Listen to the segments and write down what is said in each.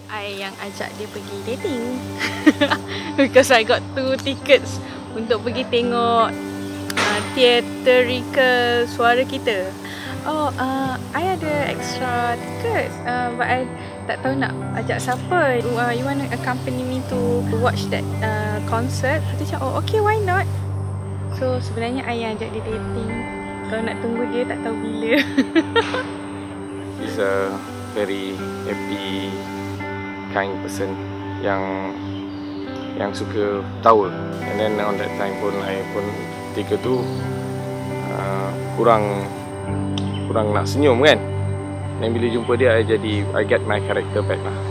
I yang ajak dia pergi dating. Because I got 2 tickets untuk pergi tengok theatrical Suara Kita. Oh, I ada extra ticket, but I tak tahu nak ajak siapa. You want to accompany me to watch that concert? Kita cakap, oh okay, why not? So sebenarnya I yang ajak dia dating. Kalau nak tunggu dia tak tahu bila. He's a very happy, kind person yang suka tahu. And then on that time pun I pun ketika tu kurang nak senyum kan. Dan bila jumpa dia I get my character back lah.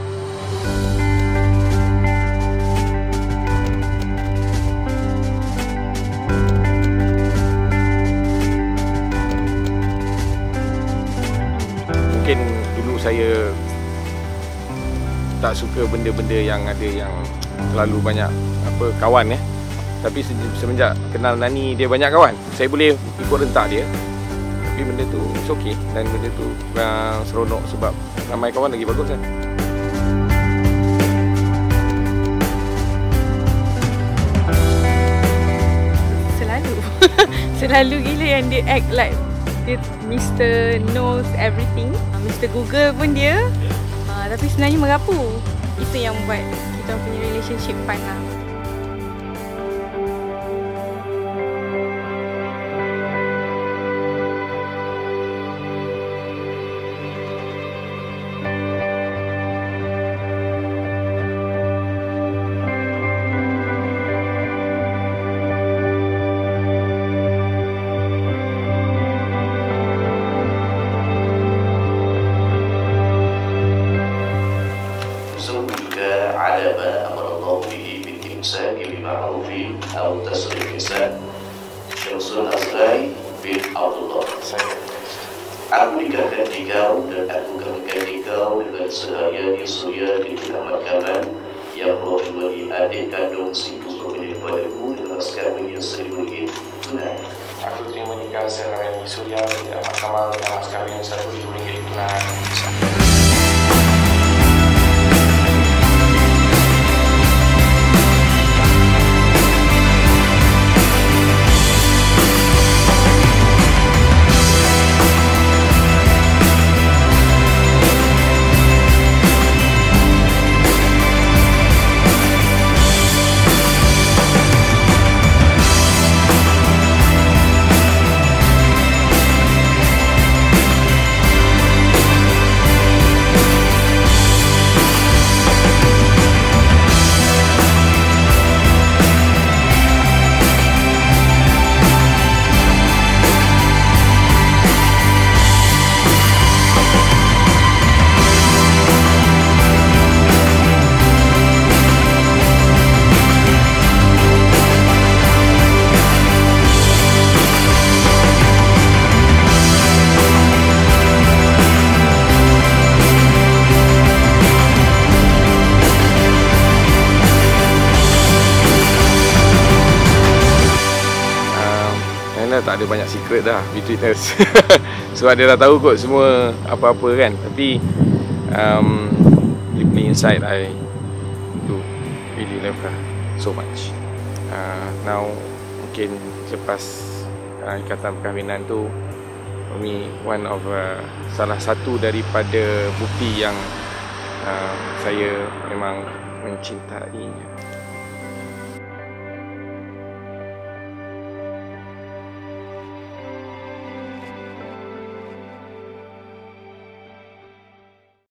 Mungkin dulu saya tak suka benda-benda yang ada yang terlalu banyak kawan ya. Tapi semenjak kenal Nani, dia banyak kawan. Saya boleh ikut rentak dia. Tapi benda tu it's okay. Dan benda tu seronok sebab ramai kawan lagi bagus kan. Selalu gila yang dia act like dia Mr. knows everything. Mr. Google pun dia. Tapi sebenarnya merapu. Itu yang buat kita punya relationship fun lah. على ما أمر الله به بالإمساك بمعروف أو تسريح إحسان. Syamsul Azrai bin Abdullah. Aku nikahkan kau dan aku kawinkan kau dengan seharyani Surya bin Ahmad Kamal yang memberi adik kandung si Putu bin padaku dengan sekawin yang sedemikian tunai. Aku terima nikah seharyani Surya bin Ahmad Kamal dengan sekawin yang sedemikian tunai. Tak ada banyak secret dah between us. So dia dah tahu kot semua apa-apa kan. Tapi deeply inside I do really love her so much. Now mungkin selepas ikatan perkahwinan tu, ini one of salah satu daripada bukti yang saya memang mencintainya.